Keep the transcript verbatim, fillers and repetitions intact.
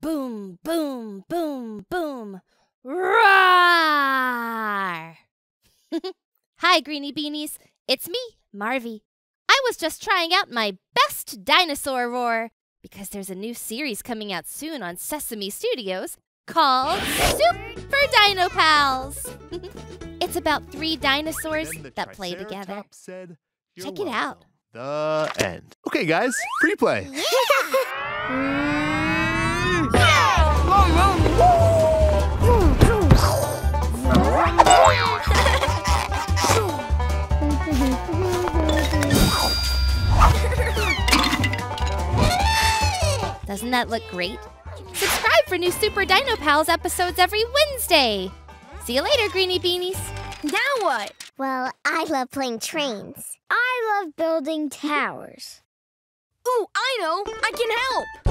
boom, boom, boom, boom. Rawrr! Hi, Greenie Beanies. It's me, Marvie. I was just trying out my best dinosaur roar because there's a new series coming out soon on Sesame Studios called Super Dino Pals. It's about three dinosaurs that play together. Said, Check it out. The end. Okay, guys, free play. Yeah. Doesn't that look great? Subscribe for new Super Dino Pals episodes every Wednesday. See you later, Greenie Beanies. Now what? Well, I love playing trains. I love building towers. Ooh, I know! I can help!